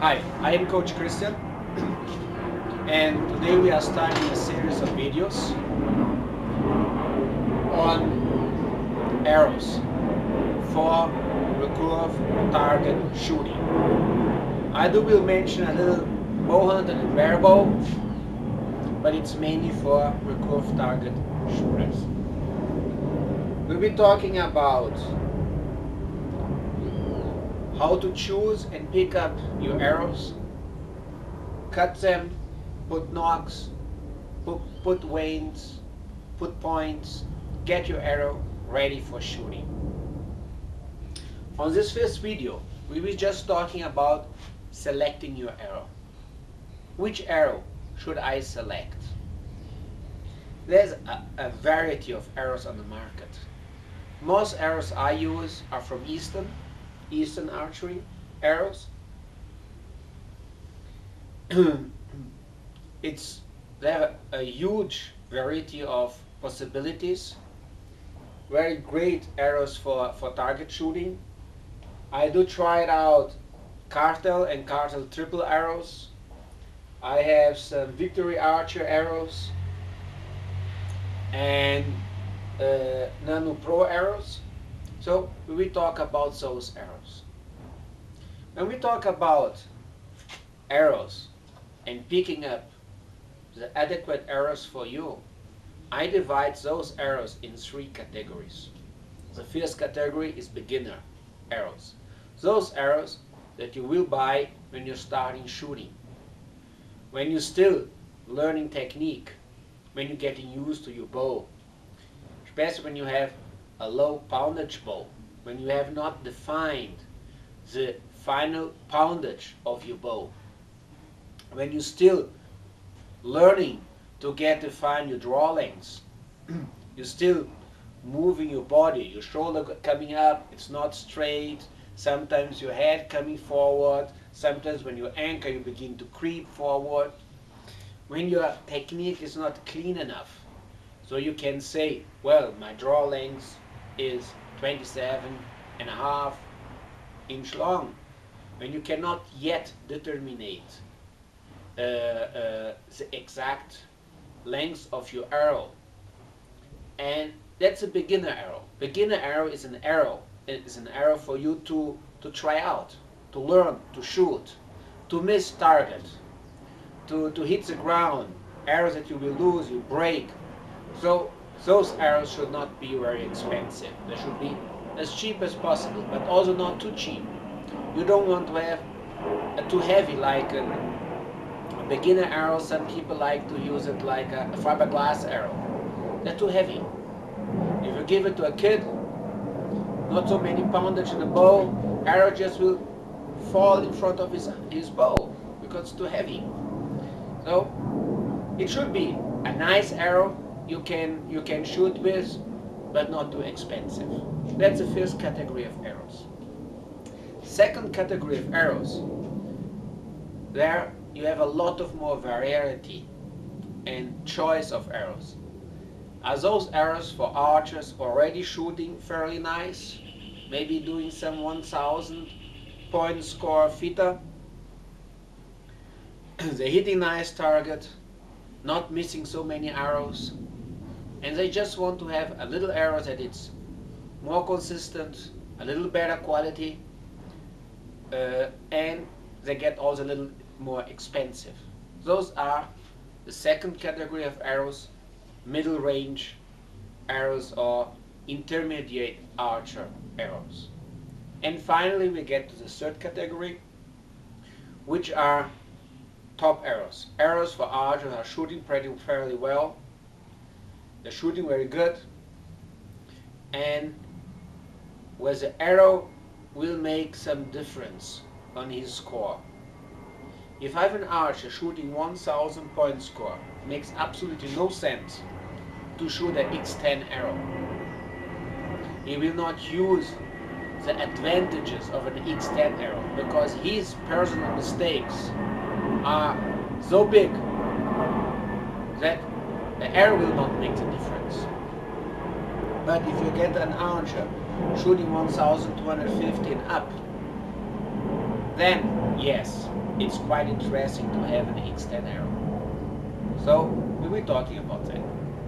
Hi, I am Coach Christian, and today we are starting a series of videos on arrows for recurve target shooting. I will mention a little bow hunt and bear bow, but it's mainly for recurve target shooters. We'll be talking about how to choose and pick up your arrows, cut them, put nocks, put wains, put points, get your arrow ready for shooting. On this first video, we were just talking about selecting your arrow. Which arrow should I select? There's a variety of arrows on the market. Most arrows I use are from Eastern archery arrows. They have a huge variety of possibilities. Very great arrows for target shooting. I do try it out cartel and cartel triple arrows. I have some Victory Archer arrows and Nano Pro arrows. So we talk about those arrows. When we talk about arrows and picking up the adequate arrows for you, I divide those arrows in three categories. The first category is beginner arrows. Those arrows that you will buy when you're starting shooting, when you're still learning technique, when you're getting used to your bow, especially when you have a low poundage bow, when you have not defined the final poundage of your bow, when you're still learning to define your draw lengths, you're still moving your body, your shoulder coming up, it's not straight, sometimes your head coming forward, sometimes when you anchor you begin to creep forward, when your technique is not clean enough, so you can say, well, my draw length is 27.5 inch long, when you cannot yet determine the exact length of your arrow. And that's a beginner arrow. Beginner arrow is an arrow. It is an arrow for you to try out, to learn, to shoot, to miss target, to hit the ground, arrows that you will lose, you break. So those arrows should not be very expensive. They should be as cheap as possible, but also not too cheap. You don't want to have a too heavy, like a beginner arrow. Some people like to use it like a fiberglass arrow. They're too heavy. If you give it to a kid, not so many poundage in the bow, arrow just will fall in front of his bow because it's too heavy. So it should be a nice arrow you can shoot with, but not too expensive. That's the first category of arrows. Second category of arrows, there you have a lot of more variety and choice of arrows. Are those arrows for archers already shooting fairly nice, maybe doing some 1000 point score FITA? They're hitting nice target, not missing so many arrows, and they just want to have a little arrow that it's more consistent, a little better quality, and they get also a little more expensive. Those are the second category of arrows, middle range arrows or intermediate archer arrows. And finally we get to the third category, which are top arrows. Arrows for archers are shooting fairly well, they're shooting very good, and where the arrow will make some difference on his score. If I have an archer shooting 1000 point score, it makes absolutely no sense to shoot an X10 arrow. He will not use the advantages of an X10 arrow because his personal mistakes are so big that the arrow will not make the difference. But if you get an archer shooting 1250 and up, then yes, it's quite interesting to have an X10 arrow. So we were talking about that.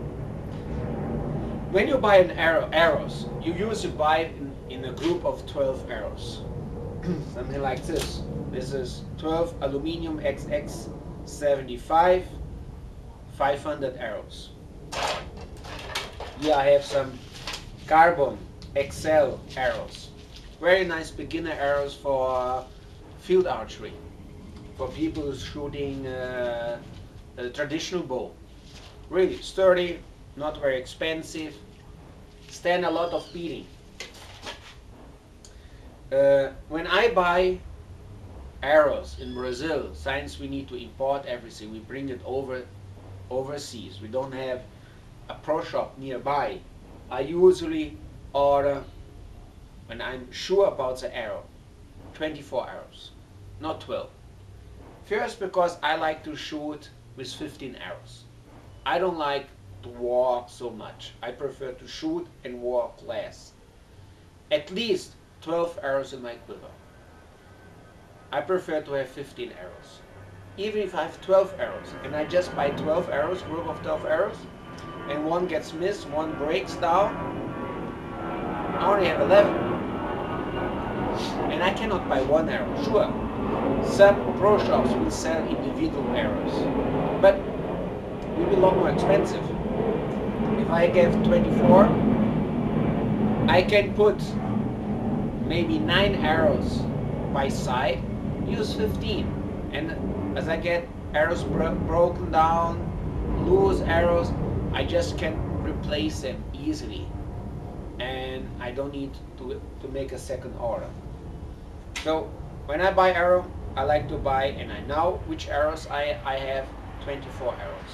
When you buy an arrows, you usually buy it in a group of 12 arrows. Something like this. This is 12 aluminum XX 75 500 arrows. Here I have some carbon XL arrows. Very nice beginner arrows for field archery. For people who's shooting a traditional bow. Really sturdy, not very expensive, stand a lot of beating. When I buy arrows in Brazil, since we need to import everything, we bring it overseas. We don't have a pro shop nearby. I usually order, when I'm sure about the arrow, 24 arrows, not 12. First, because I like to shoot with 15 arrows. I don't like to walk so much. I prefer to shoot and walk less. At least 12 arrows in my quiver. I prefer to have 15 arrows. Even if I have 12 arrows and I just buy 12 arrows, group of 12 arrows, and one gets missed, one breaks down, I only have 11. And I cannot buy one arrow. Sure, some pro shops will sell individual arrows, but it will be a lot more expensive. If I get 24, I can put maybe 9 arrows by side, use 15, and as I get arrows broken down, loose arrows, I just can replace them easily, and I don't need to make a second order. So when I buy arrow, I like to buy, and I know which arrows I have, 24 arrows.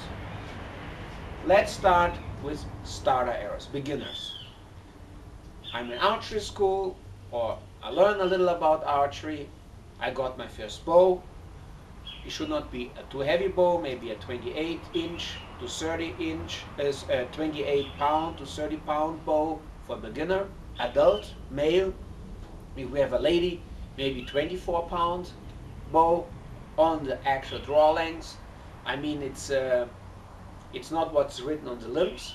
Let's start with starter arrows, beginners. I'm in archery school, or I learned a little about archery. I got my first bow. It should not be a too heavy bow, maybe a 28 inch to 30 inch, 28 pound to 30 pound bow for beginner, adult, male. If we have a lady, maybe 24 pound bow on the actual draw length. I mean, it's not what's written on the limbs.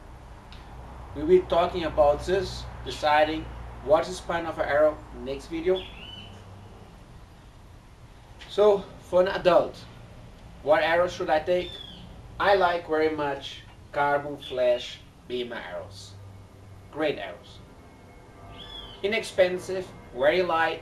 We will be talking about this, deciding what is the spine of an arrow in the next video. So for an adult, what arrows should I take? I like very much carbon flash beamer arrows. Great arrows. Inexpensive, very light,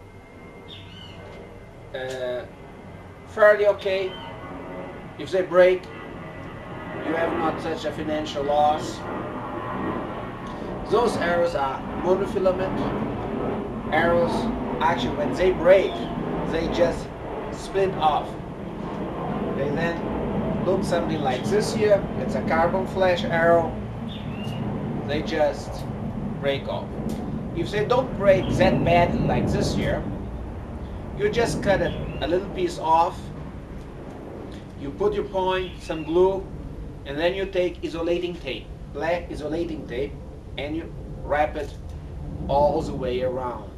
fairly okay. If they break, you have not such a financial loss. Those arrows are monofilament arrows. Actually, when they break, they just split off. They then look something like this here. It's a carbon flash arrow. They just break off. If they don't break that bad like this here, you just cut it a little piece off. You put your point, some glue, and then you take isolating tape, black isolating tape, and you wrap it all the way around.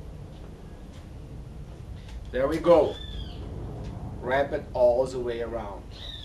There we go. Wrap it all the way around.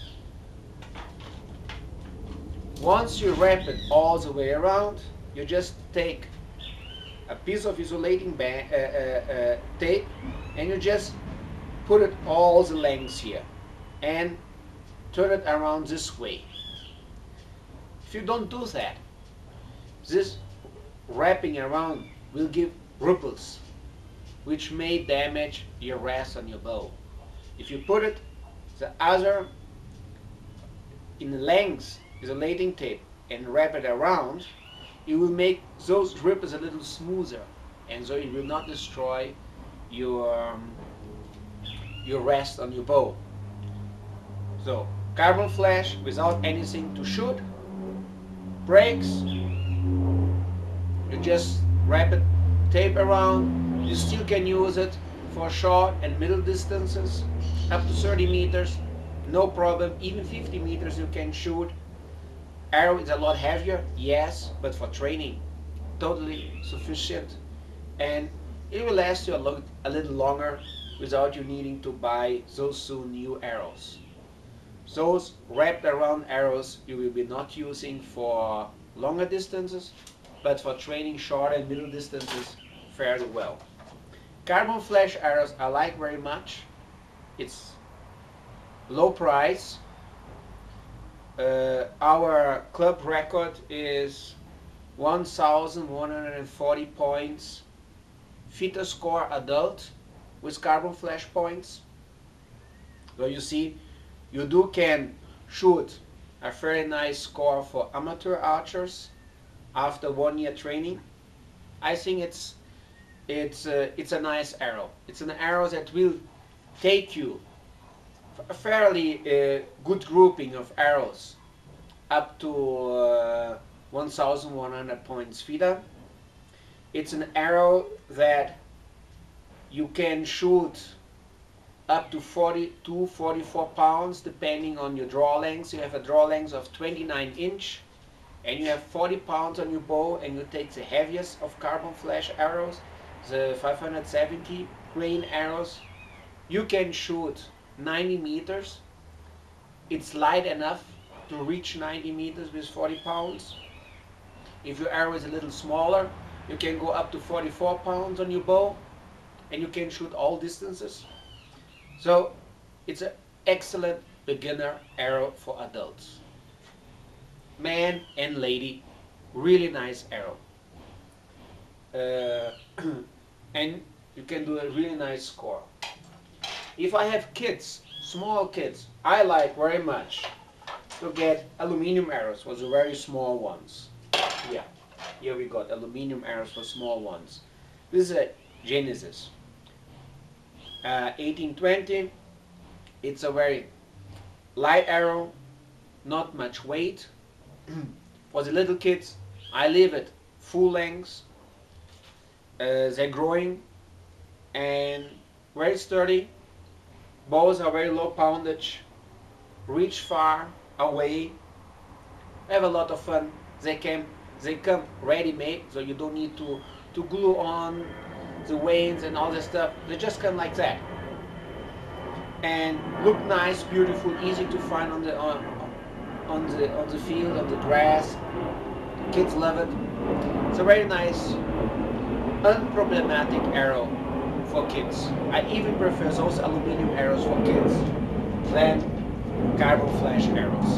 Once you wrap it all the way around, you just take a piece of isolating tape and you just put it all the lengths here and turn it around this way. If you don't do that, this wrapping around will give ripples which may damage your rest on your bow. If you put it the other in the length isolating tape and wrap it around, it will make those ripples a little smoother, and so it will not destroy your rest on your bow. So carbon flash without anything to shoot, breaks, you just wrap it, tape around. You still can use it for short and middle distances, up to 30 meters, no problem. Even 50 meters you can shoot. Arrow is a lot heavier, yes, but for training, totally sufficient, and it will last you a little longer without you needing to buy so soon new arrows. Those wrapped around arrows you will be not using for longer distances, but for training short and middle distances fairly well. Carbon flash arrows I like very much. It's low price. Our club record is 1,140 points FITA score adult with carbon flash points. So you see, you can shoot a very nice score for amateur archers after 1 year training. I think it's a nice arrow. It's an arrow that will take you a fairly good grouping of arrows up to 1,100 points FITA. It's an arrow that you can shoot up to 42, 44 pounds depending on your draw length. You have a draw length of 29 inch and you have 40 pounds on your bow, and you take the heaviest of carbon flash arrows, the 570 grain arrows. You can shoot 90 meters. It's light enough to reach 90 meters with 40 pounds. If your arrow is a little smaller, you can go up to 44 pounds on your bow and you can shoot all distances. So it's an excellent beginner arrow for adults. Man and lady, really nice arrow. And you can do a really nice score. If I have kids, small kids, I like very much to get aluminum arrows for the very small ones. Yeah, here we got aluminum arrows for small ones. This is a Genesis 1820. It's a very light arrow, not much weight. For the little kids, I leave it full length. They're growing and very sturdy. Bows are very low poundage, reach far away, have a lot of fun. They come ready-made, so you don't need to glue on the vanes and all this stuff. They just come like that and look nice, beautiful, easy to find on the field, on the grass. Kids love it. It's a very nice, unproblematic arrow for kids. I even prefer those aluminum arrows for kids than carbon flash arrows.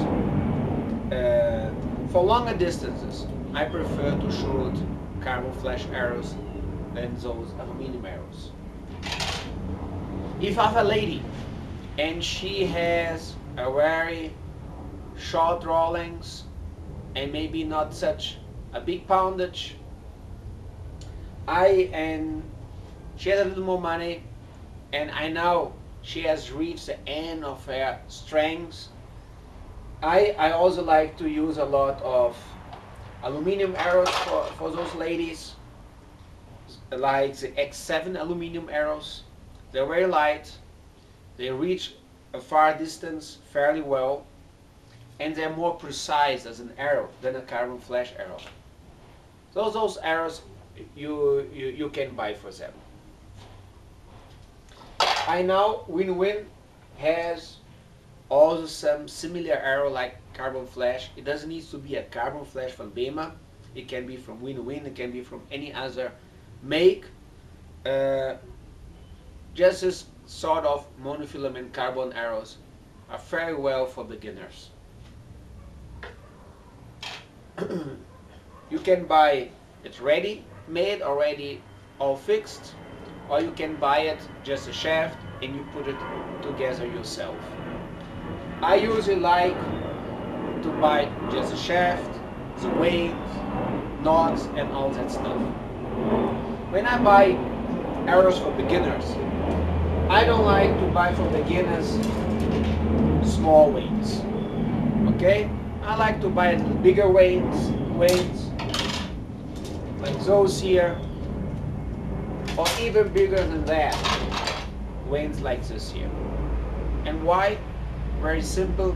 For longer distances, I prefer to shoot carbon flash arrows than those aluminum arrows. If I have a lady and she has a very short draw length and maybe not such a big poundage, and she has a little more money, and I know she has reached the end of her strength, I also like to use a lot of aluminum arrows for those ladies, like the X7 aluminum arrows. They're very light, they reach a far distance fairly well, and they're more precise as an arrow than a carbon flash arrow. So those arrows you can buy for them. I know Win-Win has also some similar arrow like carbon flash. It doesn't need to be a carbon flash from Bema. It can be from Win-Win, it can be from any other make. Just this sort of monofilament carbon arrows are very well for beginners. You can buy it ready made, already all fixed, or you can buy it just a shaft and you put it together yourself. I usually like to buy just a shaft, the weight, knots and all that stuff. When I buy arrows for beginners, I don't like to buy for beginners small weights. Okay? I like to buy bigger weights like those here, or even bigger than that, weights like this here. And why? Very simple.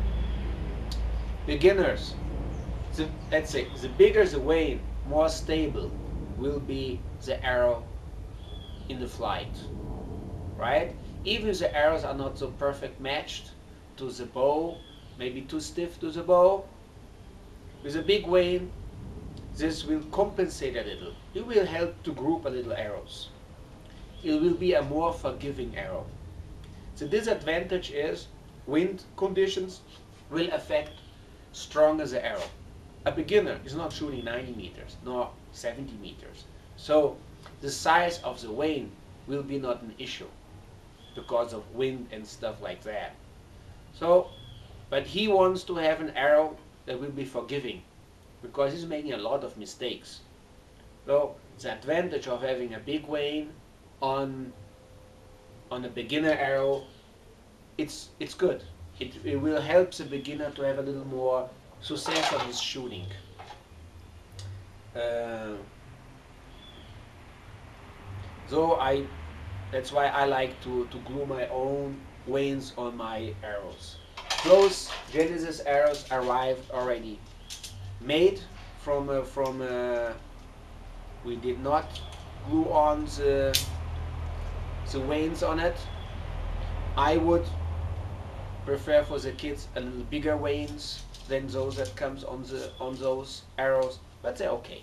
Beginners, let's say, the bigger the weight, more stable will be the arrow in the flight. right? Even if the arrows are not so perfect matched to the bow, maybe too stiff to the bow, with a big wane, this will compensate a little. It will help to group a little arrows. It will be a more forgiving arrow. The disadvantage is wind conditions will affect stronger the arrow. A beginner is not shooting 90 meters nor 70 meters. So the size of the wane will be not an issue because of wind and stuff like that. So, but he wants to have an arrow that will be forgiving because he's making a lot of mistakes. So the advantage of having a big wane on a beginner arrow, it's good. It will help the beginner to have a little more success on his shooting. So that's why I like to glue my own vanes on my arrows. Those Genesis arrows arrived already made from we did not glue on the vanes on it. I would prefer for the kids a little bigger vanes than those that comes on those arrows, but they're okay.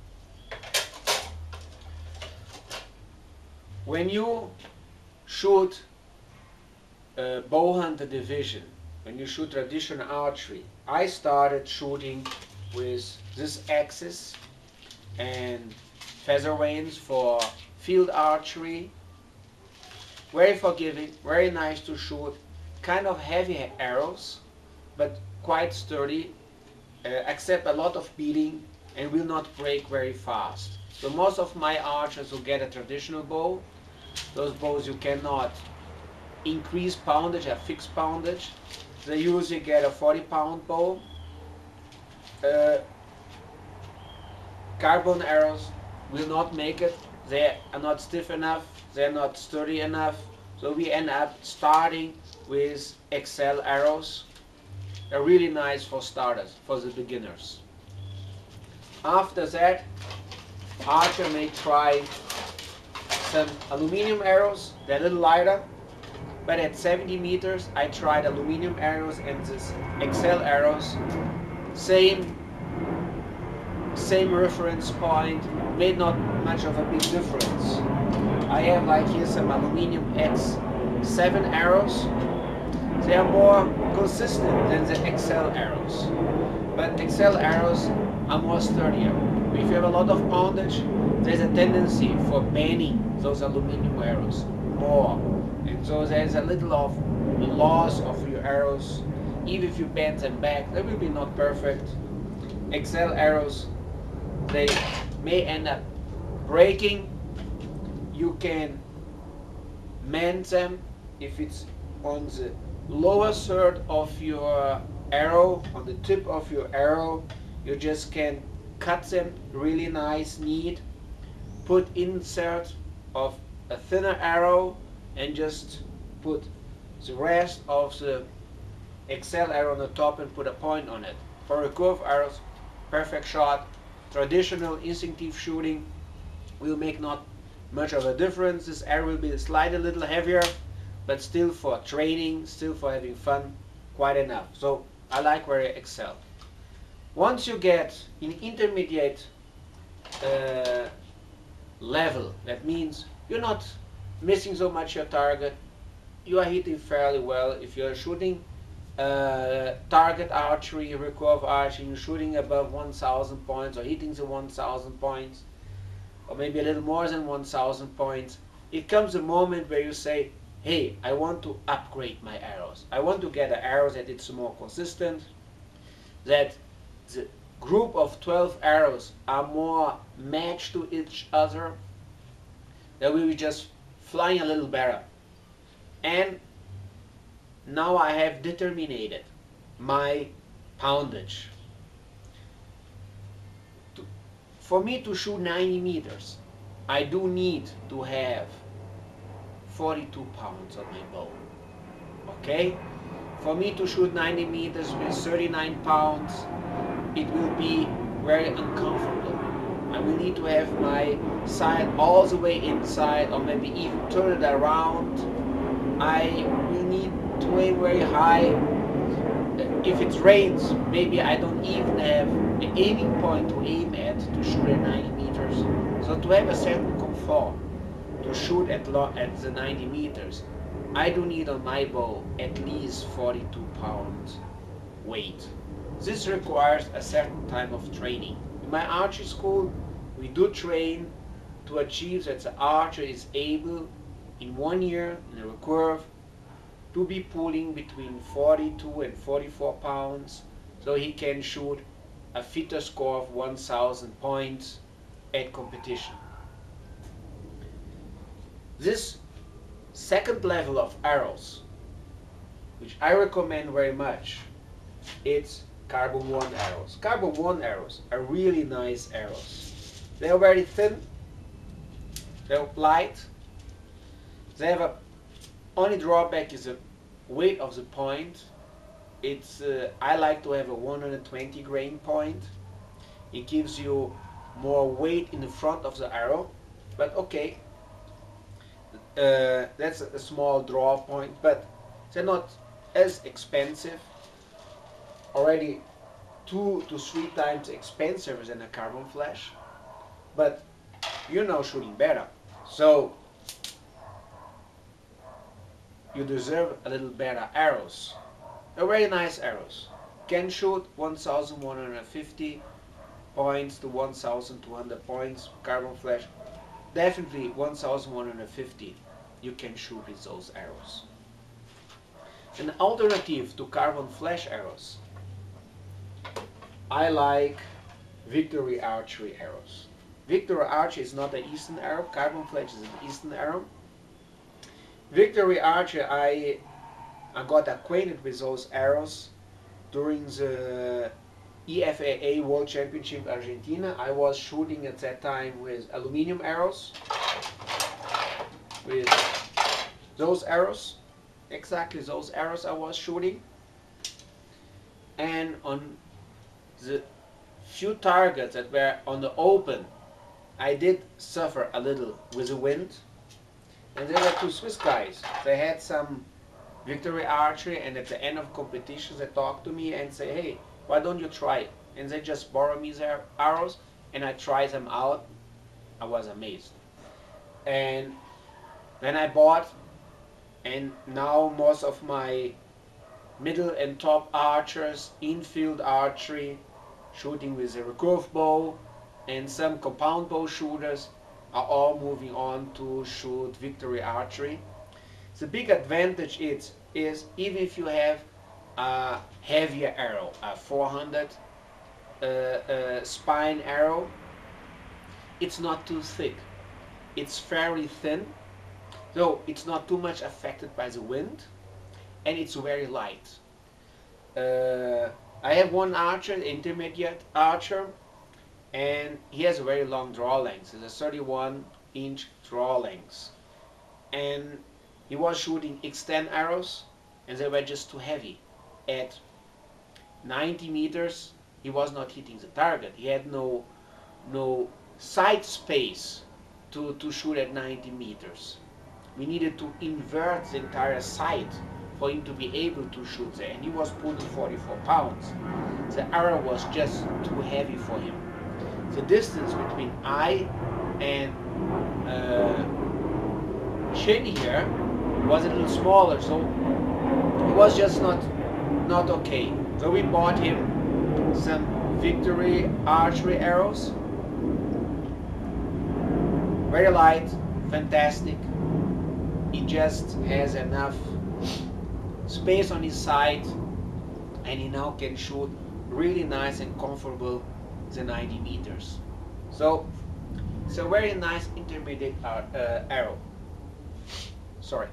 When you shoot bow hunter division, when you shoot traditional archery, I started shooting with this axis and feather vanes for field archery. Very forgiving, very nice to shoot, kind of heavy arrows, but quite sturdy, accept a lot of beating and will not break very fast. So most of my archers who get a traditional bow, those bows you cannot increase poundage, have fixed poundage. They usually get a 40-pound bow. Carbon arrows will not make it. They are not stiff enough, they're not sturdy enough. So we end up starting with XL arrows. They're really nice for starters, for the beginners. After that, archer may try some aluminum arrows. They're a little lighter, but at 70 meters I tried aluminum arrows and this XL arrows. Same reference point, made not much of a big difference. I have like here some aluminum X7 arrows. They are more consistent than the XL arrows, but XL arrows are more sturdier. If you have a lot of poundage, there's a tendency for bending those aluminum arrows more, and so there's a little of loss of your arrows. Even if you bend them back, they will be not perfect. XL arrows, they may end up breaking. You can mend them if it's on the lower third of your arrow, on the tip of your arrow. You just can cut them really nice, neat, put insert of a thinner arrow and just put the rest of the XL arrow on the top and put a point on it. For recurve arrows, perfect shot. Traditional instinctive shooting will make not much of a difference. This arrow will be slightly a little heavier, but still for training, still for having fun, quite enough. So I like where I excel. Once you get in intermediate level, that means you're not missing so much your target, you are hitting fairly well. If you're shooting target archery, recurve archery, you're shooting above 1,000 points or hitting the 1,000 points, or maybe a little more than 1,000 points, it comes a moment where you say, hey, I want to upgrade my arrows. I want to get an arrow that it's more consistent, that the group of 12 arrows are more matched to each other, that we will just flying a little better. And now I have determined my poundage. For me to shoot 90 meters, I do need to have 42 pounds on my bow. Okay? For me to shoot 90 meters with 39 pounds, it will be very uncomfortable. I will need to have my sight all the way inside, or maybe even turn it around. I will need to aim very high. If it rains, maybe I don't even have an aiming point to aim at to shoot at 90 meters. So to have a certain comfort to shoot at the 90 meters, I do need on my bow at least 42 pounds weight. This requires a certain time of training. In my archery school, we do train to achieve that the archer is able in 1 year in a recurve to be pulling between 42 and 44 pounds, so he can shoot a fitter score of 1,000 points at competition. This second level of arrows, which I recommend very much, it's carbon 1 arrows. Carbon 1 arrows are really nice arrows. They are very thin, they're light, they have a only drawback is the weight of the point. It's I like to have a 120 grain point. It gives you more weight in the front of the arrow, but okay, that's a small draw point, but they're not as expensive. Already 2 to 3 times expensive than a carbon flash, but you're now shooting better, so you deserve a little better arrows. They're very nice arrows. Can shoot 1,150 points to 1,200 points. Carbon flash, definitely 1,150 you can shoot with those arrows. An alternative to carbon flash arrows, I like Victory archery arrows. Victory archery is not an Eastern arrow. Carbon flash is an Eastern arrow. Victory archery, I got acquainted with those arrows during the EFAA World Championship Argentina. I was shooting at that time with aluminum arrows, with those arrows, exactly those arrows I was shooting. And on the few targets that were on the open, I did suffer a little with the wind. And there were 2 Swiss guys. They had some Victory archery, and at the end of competitions they talked to me and say, hey, why don't you try it? And they just borrowed me their arrows, and I tried them out. I was amazed. And then I bought, and now most of my middle and top archers, infield archery, shooting with a recurve bow, and some compound bow shooters are all moving on to shoot Victory archery. The big advantage is even if you have a heavier arrow, a 400 spine arrow, it's not too thick. It's fairly thin, so it's not too much affected by the wind, and it's very light. I have one archer, intermediate archer, and he has a very long draw length. It's a 31-inch draw length, and he was shooting X10 arrows, and they were just too heavy. At 90 meters, he was not hitting the target. He had no sight space to shoot at 90 meters. We needed to invert the entire sight for him to be able to shoot there, and he was pulling 44 pounds. The arrow was just too heavy for him. The distance between eye and chin here was a little smaller, so it was just not okay. So we bought him some Victory archery arrows. Very light, fantastic. He just has enough space on his side, and he now can shoot really nice and comfortable the 90 meters. So it's a very nice intermediate arrow. Sorry.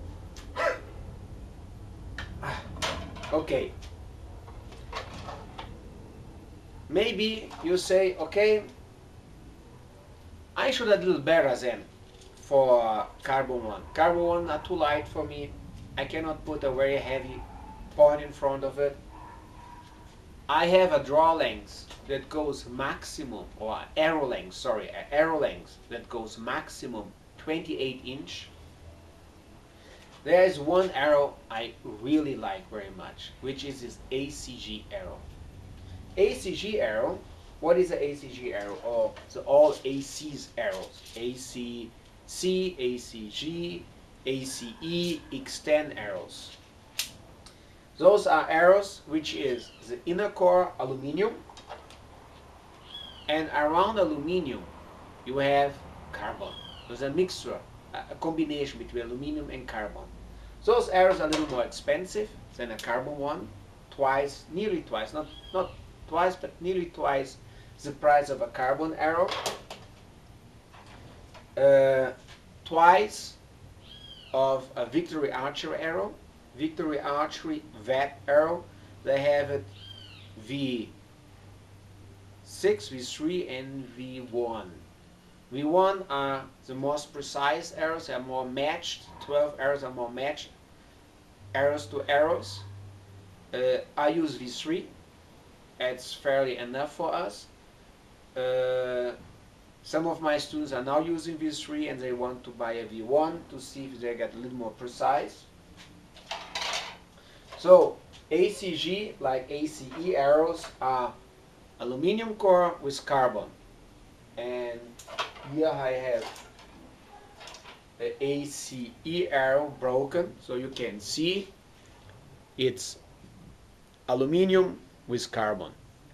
Okay. Maybe you say, okay, I should a little better then for carbon 1. Carbon 1 are too light for me. I cannot put a very heavy point in front of it. I have a draw length that goes maximum, or arrow length, sorry, arrow length that goes maximum 28 inch. There is one arrow I really like very much, which is this ACG arrow. ACG arrow, what is an ACG arrow? Oh, so all AC's arrows. ACC, ACG, ACE, extend arrows. Those are arrows which is the inner core aluminum, and around aluminum you have carbon. There's a mixture, a combination between aluminum and carbon. Those arrows are a little more expensive than a carbon one, twice, nearly twice, not twice, but nearly twice the price of a carbon arrow. Twice of a Victory archery arrow. Victory archery vat arrow, they have it V6, V3 and V1. V1 are the most precise arrows, they are more matched. 12 arrows are more matched arrows to arrows. I use V3, it's fairly enough for us. Some of my students are now using V3 and they want to buy a V1 to see if they get a little more precise. So ACG, like ACE arrows, are aluminum core with carbon. And here I have the ACE arrow broken, so you can see it's aluminum with carbon.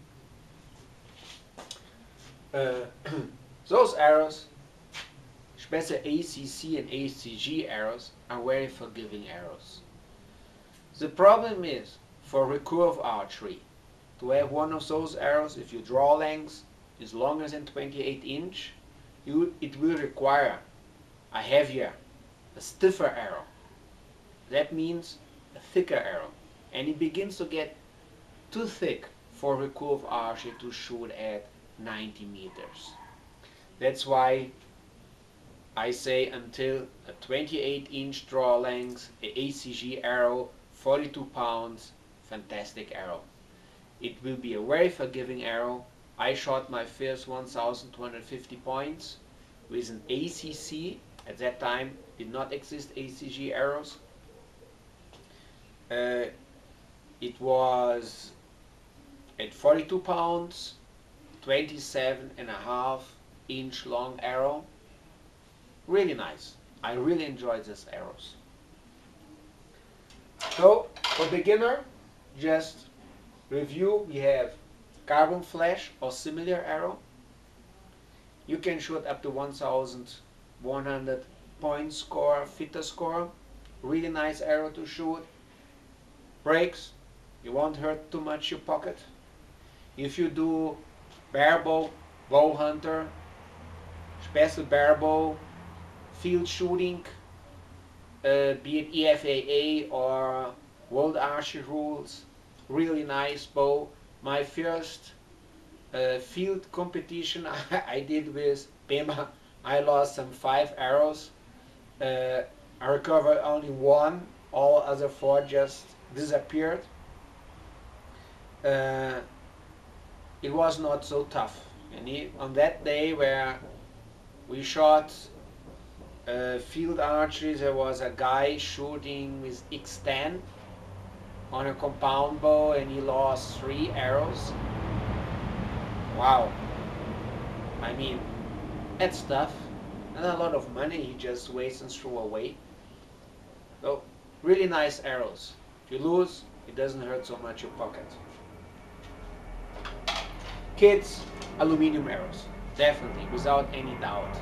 Those arrows, especially ACC and ACG arrows, are very forgiving arrows. The problem is, for recurve archery, to have one of those arrows, if your draw length is longer than 28 inch, it will require a heavier, a stiffer arrow. That means a thicker arrow. And it begins to get too thick for recurve archery to shoot at 90 meters. That's why I say until a 28 inch draw length, a ACG arrow, 42 pounds, fantastic arrow. It will be a very forgiving arrow. I shot my first 1,250 points with an ACC. At that time did not exist ACG arrows. It was at 42 pounds, 27.5 inch long arrow. Really nice. I really enjoyed these arrows. So for beginner, just review, we have carbon flash or similar arrow. You can shoot up to 1,100 point score, fitter score. Really nice arrow to shoot. Breaks, you won't hurt too much your pocket. If you do barebow, bow hunter, special barebow, field shooting, be it EFAA or World Archery Rules, really nice bow. My first field competition I did with Bema, I lost some 5 arrows. I recovered only 1, all other 4 just disappeared. It was not so tough. And on that day where we shot field archery, there was a guy shooting with X10 on a compound bow and he lost 3 arrows. Wow. I mean, that's tough. Not a lot of money he just wastes and threw away. So, really nice arrows. If you lose, it doesn't hurt so much your pocket. Kids, aluminum arrows. Definitely, without any doubt.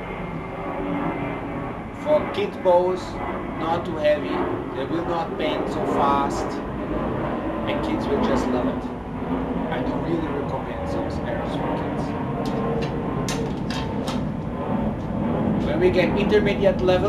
For kid bows, not too heavy. They will not bend so fast. And kids will just love it. I do really recommend those arrows for kids. When we get intermediate level,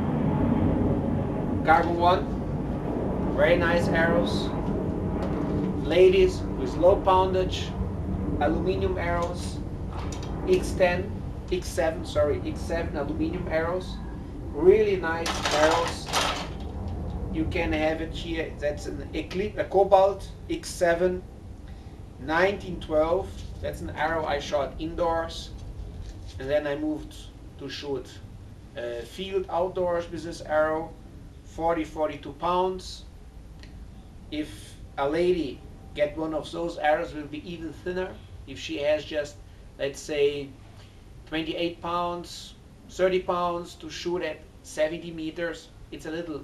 carbon 1, very nice arrows. Ladies with low poundage, aluminum arrows, X7 aluminum arrows, really nice arrows. You can have it here, that's a Cobalt X7. 1912, that's an arrow I shot indoors, and then I moved to shoot field outdoors with this arrow, 42 pounds. If a lady get one of those arrows, will be even thinner. If she has just, let's say, 28 pounds, 30 pounds to shoot at 70 meters, it's a little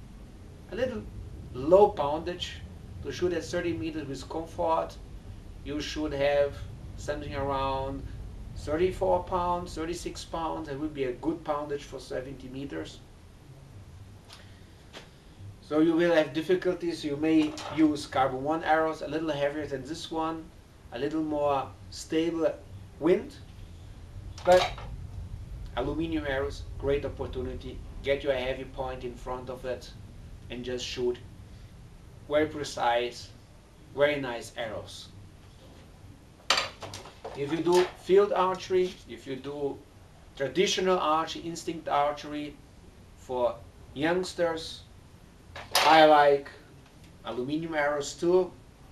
low poundage. To shoot at 30 meters with comfort, you should have something around 34 pounds, 36 pounds. That would be a good poundage for 70 meters. So you will have difficulties. You may use carbon 1 arrows, a little heavier than this one, a little more stable wind. But aluminum arrows, great opportunity. Get you a heavy point in front of it and just shoot. Very precise, very nice arrows. If you do field archery, if you do traditional archery, instinct archery for youngsters, I like aluminum arrows too.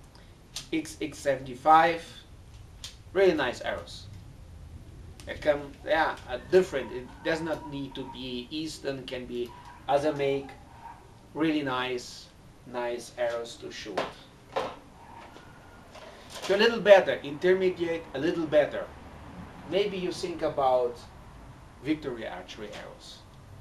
XX75, really nice arrows. They are different. It does not need to be Eastern, can be other make. Really nice arrows to shoot. If you're a little better, intermediate, a little better, maybe you think about victory archery arrows.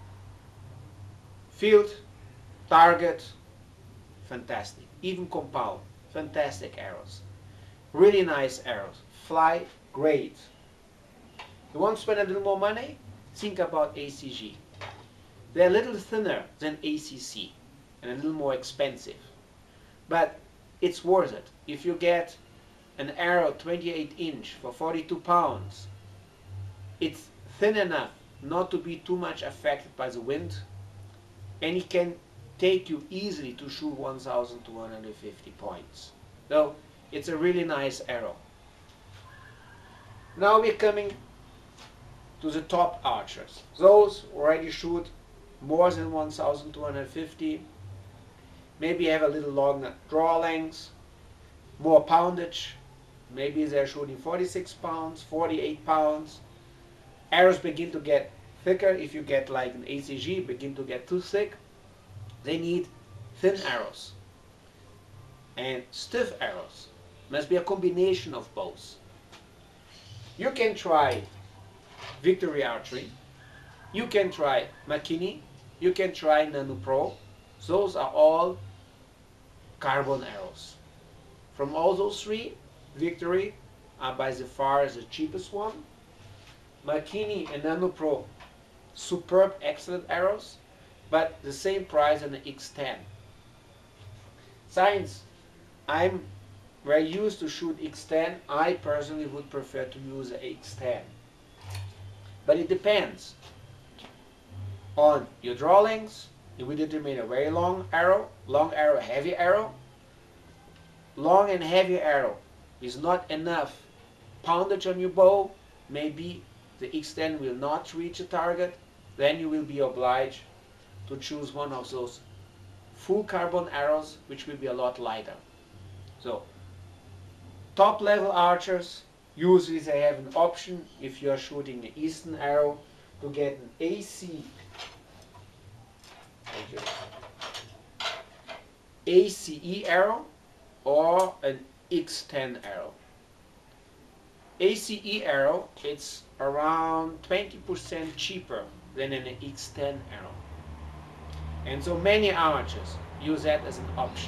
Field, target, fantastic. Even compound, fantastic arrows. Really nice arrows. Fly, great. You want to spend a little more money? Think about ACG. They're a little thinner than ACC and a little more expensive. But it's worth it. If you get an arrow 28 inch for 42 pounds, it's thin enough not to be too much affected by the wind, and it can take you easily to shoot 1,250 points. So it's a really nice arrow. Now we're coming to the top archers. Those already shoot more than 1,250, maybe have a little longer draw length, more poundage, maybe they're shooting 46 pounds, 48 pounds. Arrows begin to get thicker. If you get like an ACG, begin to get too thick. They need thin arrows and stiff arrows. Must be a combination of both. You can try victory archery, you can try McKinney, you can try Nano Pro. Those are all carbon arrows. From all those three, victory are by far the cheapest one. McKinney and Nano Pro, superb, excellent arrows, but the same price as the X10. Since I'm very used to shoot X10, I personally would prefer to use the X10. But it depends on your draw length. It will determine a very long arrow, heavy arrow. Long and heavy arrow is not enough poundage on your bow. Maybe the X10 will not reach a target. Then you will be obliged to choose one of those full carbon arrows, which will be a lot lighter. So top level archers, usually they have an option, if you are shooting an Eastern arrow, to get an ACE arrow or an X10 arrow. ACE arrow, it's around 20% cheaper than an X10 arrow. And so many archers use that as an option.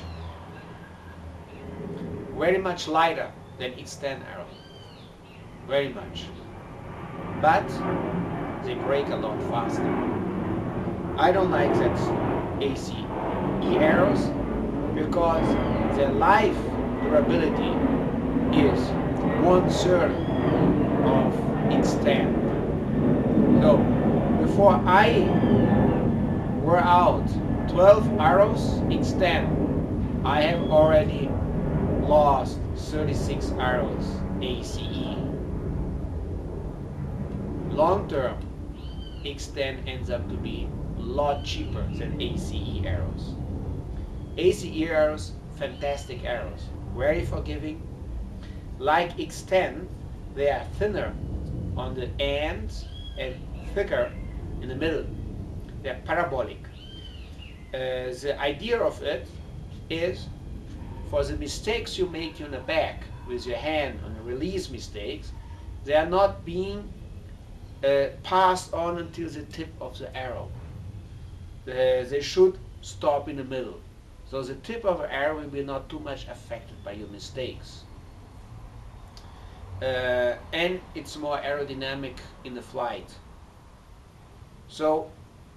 Very much lighter than X10 arrow. Very much. But they break a lot faster. I don't like that ACE arrows because their life durability is 1/3 of X10. So before I wear out 12 arrows X10, I have already lost 36 arrows ACE. Long term, X10 ends up to be a lot cheaper than ACE arrows. ACE arrows, fantastic arrows, very forgiving. Like X10, they are thinner on the ends and thicker in the middle. They are parabolic. The idea of it is for the mistakes you make in the back with your hand on the release mistakes, they are not being passed on until the tip of the arrow. They should stop in the middle. So the tip of the arrow will be not too much affected by your mistakes. And it's more aerodynamic in the flight. So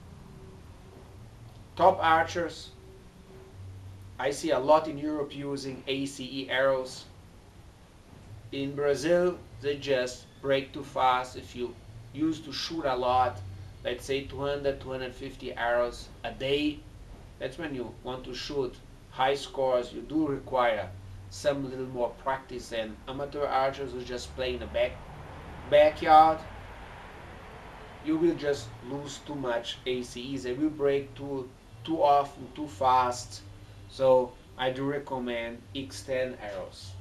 top archers, I see a lot in Europe using ACE arrows. In Brazil, they just break too fast. If you used to shoot a lot, let's say 200, 250 arrows a day, that's when you want to shoot high scores. You do require some little more practice than amateur archers who just play in the backyard. You will just lose too much ACEs. They will break too often, too fast. So I do recommend X10 arrows.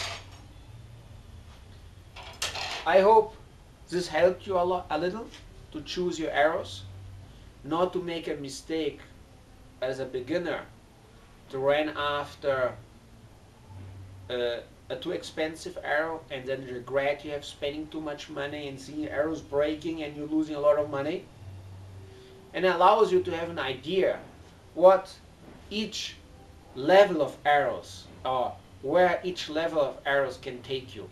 I hope this helped you a little to choose your arrows, not to make a mistake as a beginner to run after a too expensive arrow and then regret you have spending too much money and seeing arrows breaking and you're losing a lot of money. And it allows you to have an idea what each level of arrows or where each level of arrows can take you.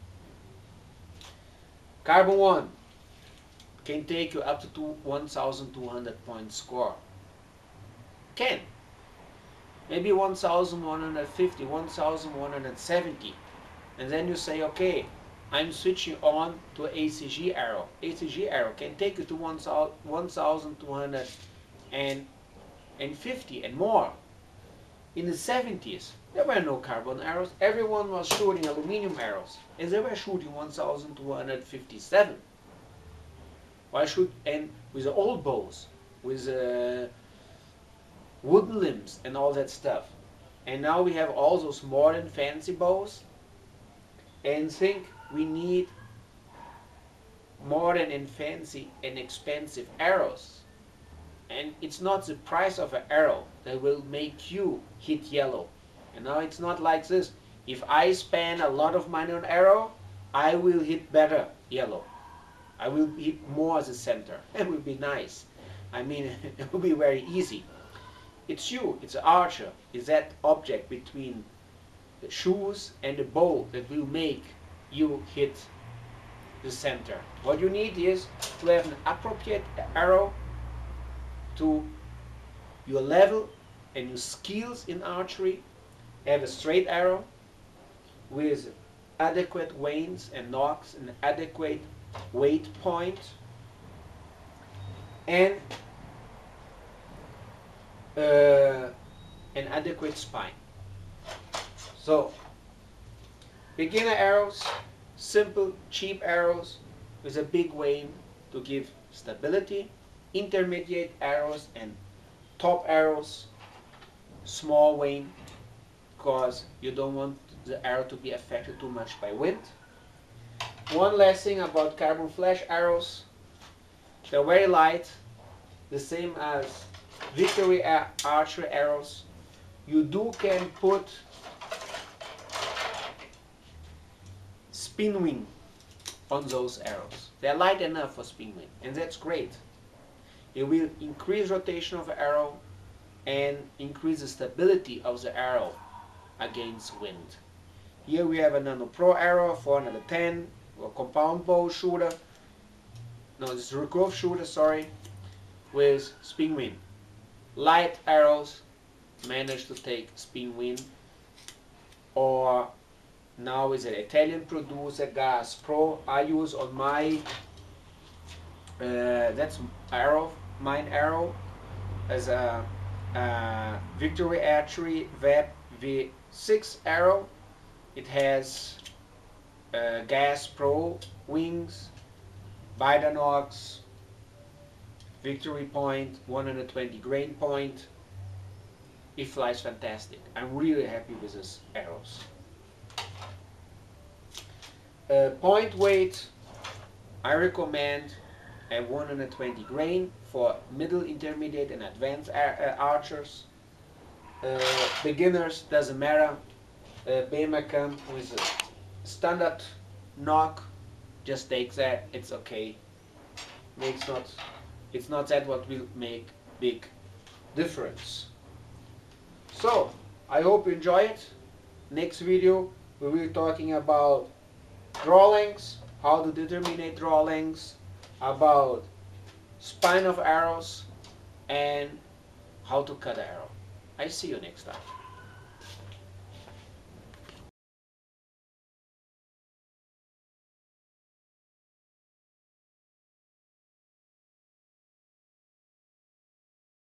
Carbon 1 can take you up to 1,200 point score. Can. Maybe 1,150, 1,170. And then you say, okay, I'm switching on to ACG arrow. ACG arrow can take you to 1,250 and more. In the 70s, there were no carbon arrows. Everyone was shooting aluminum arrows, and they were shooting 1,257. Why should, and with the old bows, with wooden limbs and all that stuff. And now we have all those modern fancy bows, and think we need modern and fancy and expensive arrows. And it's not the price of an arrow that will make you hit yellow. And now it's not like this. If I spend a lot of money on arrow, I will hit better yellow. I will hit more the center. It will be nice. I mean, it will be very easy. It's you, it's an archer. It's that object between the shoes and the bow that will make you hit the center. What you need is to have an appropriate arrow to your level and your skills in archery. Have a straight arrow with adequate vanes and nocks and adequate weight point, and an adequate spine. So beginner arrows, simple cheap arrows with a big vane to give stability. Intermediate arrows and top arrows, small vane, because you don't want the arrow to be affected too much by wind. One last thing about carbon flash arrows, they're very light, the same as Victory archery arrows. You can put spin wing on those arrows. They're light enough for spin wing, and that's great. It will increase rotation of the arrow and increase the stability of the arrow against wind. Here we have a Nano Pro arrow, 410, a compound bow shooter. No, this is a recurve shooter, sorry, with spin wing. Light arrows manage to take spin wing. Or now is an Italian producer, Gas Pro. I use on my that's arrow, mine arrow, as a Victory Archery VEP V6 arrow. It has Gas Pro wings, Bidanox, Victory point, 120 grain point. It flies fantastic. I'm really happy with these arrows. Point weight, I recommend a 120 grain for middle, intermediate, and advanced archers. Beginners, doesn't matter. Bema come with a standard knock. Just take that. It's okay. It's not that what will make big difference. So I hope you enjoy it. Next video we will be talking about draw lengths, how to determine draw lengths, about spine of arrows, and how to cut an arrow. I see you next time.